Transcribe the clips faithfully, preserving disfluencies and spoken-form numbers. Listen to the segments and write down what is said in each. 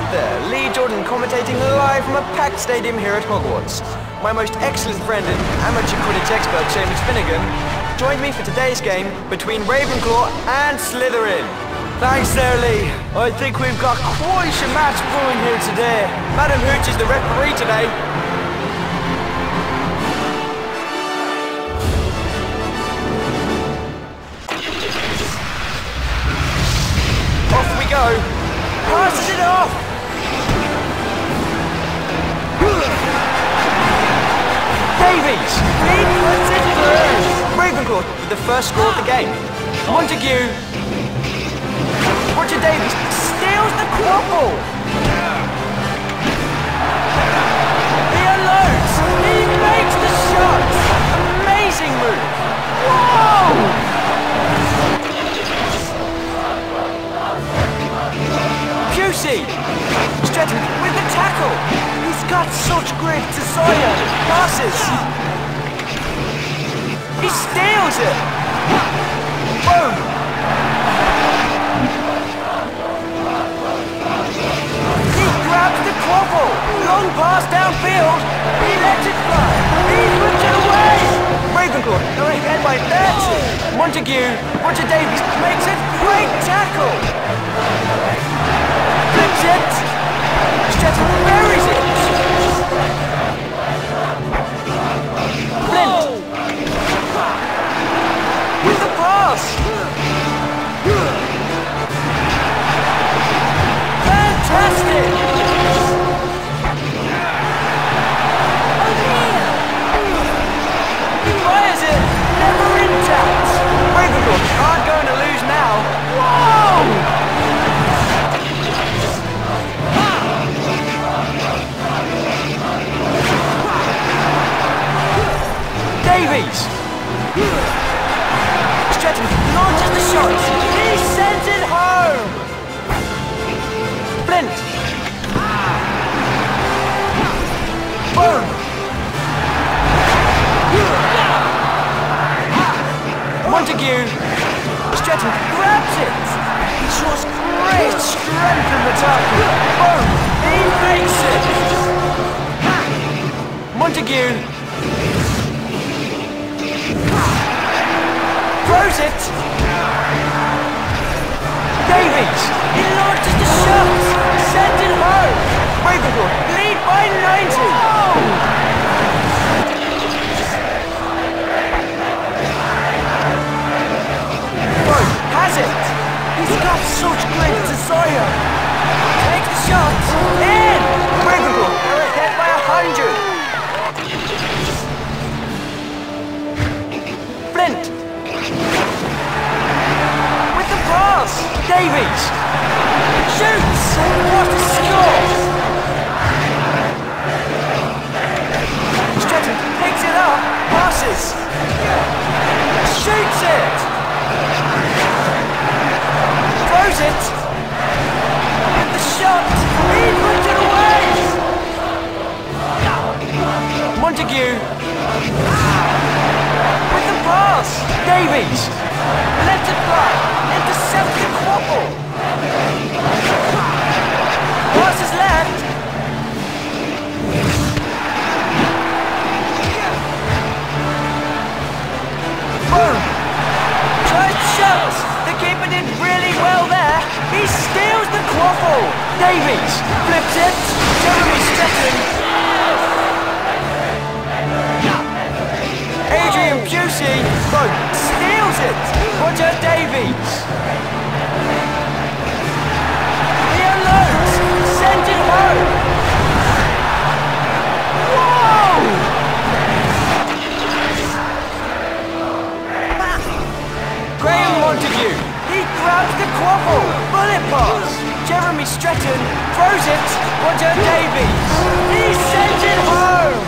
there, Lee Jordan commentating live from a packed stadium here at Hogwarts. My most excellent friend and amateur Quidditch expert, Seamus Finnegan, joined me for today's game between Ravenclaw and Slytherin. Thanks there, Lee. I think we've got quite a match brewing here today. Madam Hooch is the referee today. Off we go. Passes it off. Davies. He puts it through. Ravenclaw with the first score of the game. Montague. Roger Davies steals the quaffle. He unloads. He makes the shot. Amazing move. Whoa! Pusey! Stretton with the tackle! He's got such great desire! Passes! He steals it! Boom! He grabs the quaffle! Long pass downfield! He lets it fly! He puts it away! Ravenclaw are ahead by thirty! Montague, Roger Davies makes a great tackle! Flips it! Stretton buries it! Flint! With the pass! Fantastic! He fires it! Never intact! Ravenclaw aren't going to lose now! Whoa! Davies! Stretton launches the shot! He sends it home! Flint! Boom! Montague! Stretton grabs it! He shows great strength in the tackle! Boom! He makes it! Montague! Throws it! Davies! He launches the shot! Sends it home! Ravenclaw lead by ninety! Boom! Has it! He's got such great desire! Takes the shot! In! Ravenclaw are ahead by a hundred! Flint! With the pass! Davies! Shoots! What a score! Stretton picks it up, passes! Shoots it! Throws it! With the shot! He puts it away! Montague! With the pass! Davies! Lets it fly! Intercepts the quaffle! Pass is left! Boom! Tries to shut! The keeper did really well there! He steals the quaffle! Davies! Flips it! Jeremy Stretton! Adrian Pusey, boom, steals it! Roger Davies! He unloads! Sends it home! Whoa! Graham Montague, he grabs the quaffle! Bullet pass! Jeremy Stretton throws it! Roger Davies! He sends it home!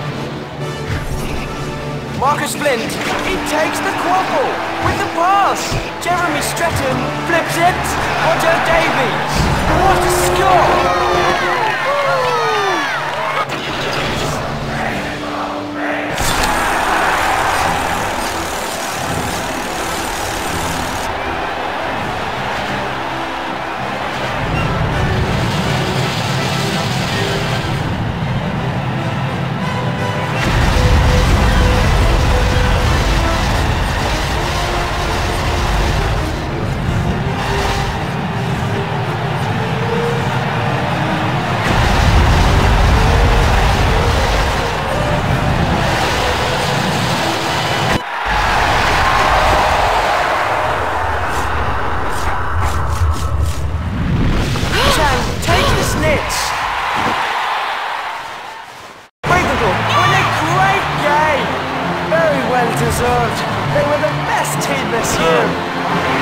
Marcus Flint, he takes the quaffle with the pass. Jeremy Stretton flips it. Roger Davies. What a score! Well deserved. They were the best team this year.